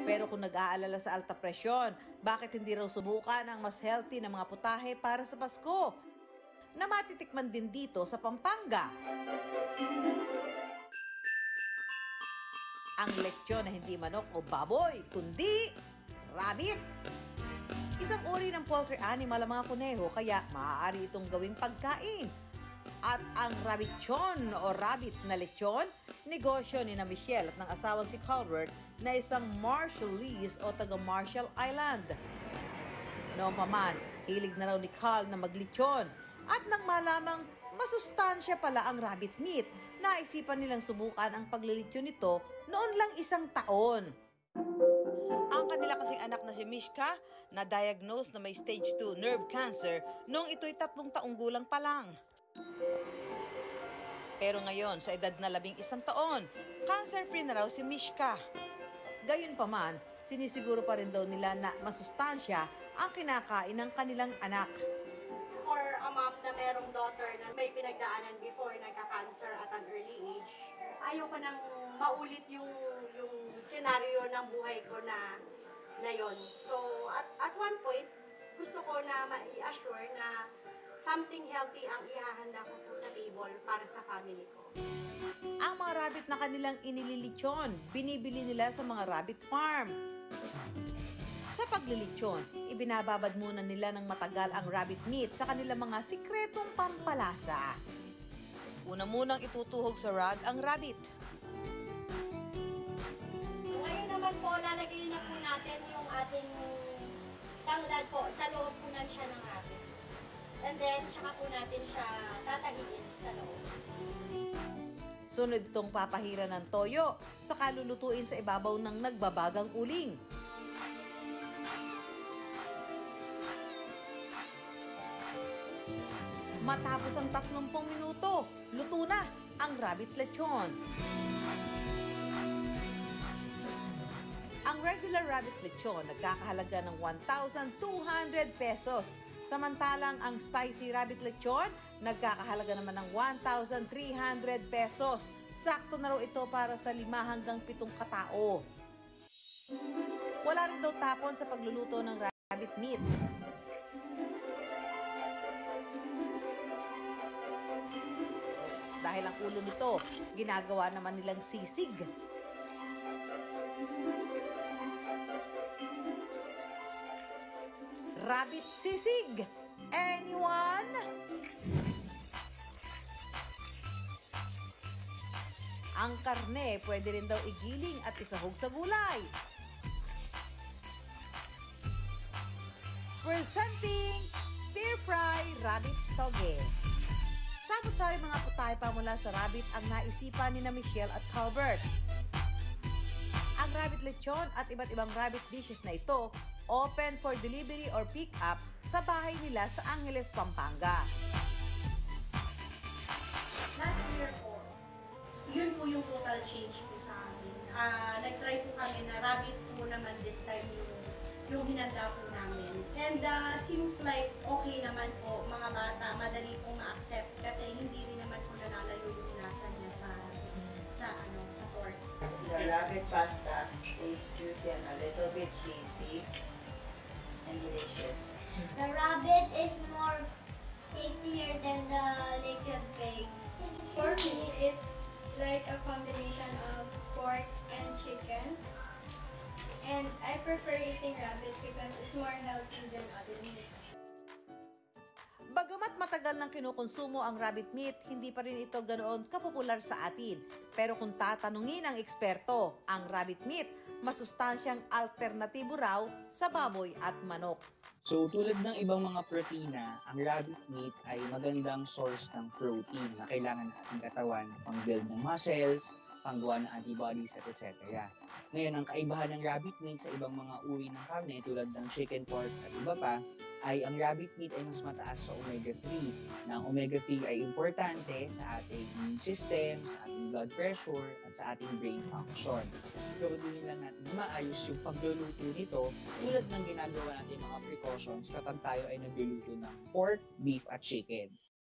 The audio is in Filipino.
Pero kung nag-aalala sa alta presyon, bakit hindi raw subukan ang mas healthy na mga putahe para sa Pasko na matitikman din dito sa Pampanga? Ang lechon na hindi manok o baboy, kundi rabbit. Isang uri ng poultry animal ang mga kuneho, kaya maaari itong gawing pagkain. At ang rabbeatchon o rabbit na lechon, negosyo ni na Michelle at ng asawang si Calvert na isang Marshallese o taga Marshall Island. Noon pa man, hilig na raw ni Cal na maglechon. At nang malamang masustansya pala ang rabbit meat, naisipan nilang subukan ang paglilechon nito noon lang 1 taon. Ang kanila kasing anak na si Mishka na diagnosed na may stage 2 nerve cancer noong ito'y 3 taong gulang pa lang. Pero ngayon, sa edad na 11 taon, cancer-free na raw si Mishka. Gayunpaman, sinisiguro pa rin daw nila na masustansya ang kinakain ng kanilang anak. For a mom na merong daughter na may pinagdaanan before nagka-cancer at an early age, ayoko nang maulit yung senaryo ng buhay ko na yon. So, at one point, gusto ko na ma-i-assure na something healthy ang ihahanda ko po sa table para sa family ko. Ang mga rabbit na kanilang inililitsyon, binibili nila sa mga rabbit farm. Sa paglilitsyon, ibinababad muna nila ng matagal ang rabbit meat sa kanilang mga sikretong pampalasa. Una munang itutuhog sa rod ang rabbit. Ngayon naman po, lalagay na po natin yung ating tanglad po sa loob po na siya ng rabbit. And then, tsaka po natin siya tatahiin sa loob. Sunod itong papahira ng toyo, saka lulutuin sa ibabaw ng nagbabagang uling. Matapos ang 30 minuto, luto na ang rabbit lechon. Ang regular rabbit lechon nagkakahalaga ng 1,200 pesos. Samantalang ang spicy rabbit lechon, nagkakahalaga naman ng 1,300 pesos. Sakto na raw ito para sa 5 hanggang 7 katao. Wala rin daw tapon sa pagluluto ng rabbit meat. Dahil ang ulo nito, ginagawa naman nilang sisig. Rabbit sisig! Anyone? Ang karne pwede rin daw igiling at isahog sa gulay. Presenting stir-fry rabbit toge. Sabot-sari mga putahe pa mula sa rabbit ang naisipan ni na Michelle at Calvert. Ang rabbit lechon at iba't ibang rabbit dishes na ito open for delivery or pick-up sa bahay nila sa Angeles, Pampanga. Last year po, yun po yung total change po sa amin. Nag-try po kami na rabbit po naman this time yung hinanda po namin. And seems like okay naman po, mga bata, madali pong ma-accept kasi hindi rin naman po nalalayo yung lasa niya sa pork. The rabbit pasta is juicy and a little bit cheesy and delicious. The rabbit is more tastier than the naked pig. For me, it's like a combination of pork and chicken. And I prefer eating rabbit because it's more healthy than other meat. Bagamat matagal nang kinukonsumo ang rabbit meat, hindi pa rin ito ganoon kapopular sa atin. Pero kung tatanungin ang eksperto, ang rabbit meat, masustansyang alternatibo raw sa baboy at manok. So tulad ng ibang mga protina, ang rabbit meat ay magandang source ng protein na kailangan ng ating katawan pang build ng muscles, panggawa ng antibodies, etc. Ngayon, ang kaibahan ng rabbit meat sa ibang mga uri ng karne tulad ng chicken, pork at iba pa, ay ang rabbit meat ay mas mataas sa omega-3. Na ang omega-3 ay importante sa ating immune system, sa ating blood pressure, at sa ating brain function. Siguraduhin lang natin na maayos yung pagluluto nito tulad ng ginagawa natin mga precautions kapag tayo ay nagluluto ng pork, beef at chicken.